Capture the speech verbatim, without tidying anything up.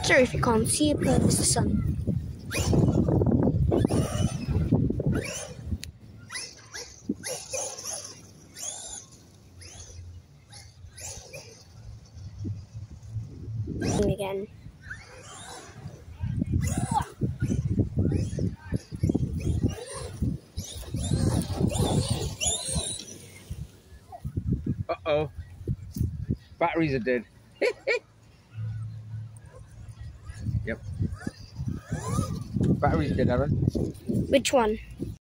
Sorry if you can't see it, but it's the sun. Again. Uh-oh. Batteries are dead. Yep. Batteries dead, Aaron. Which one?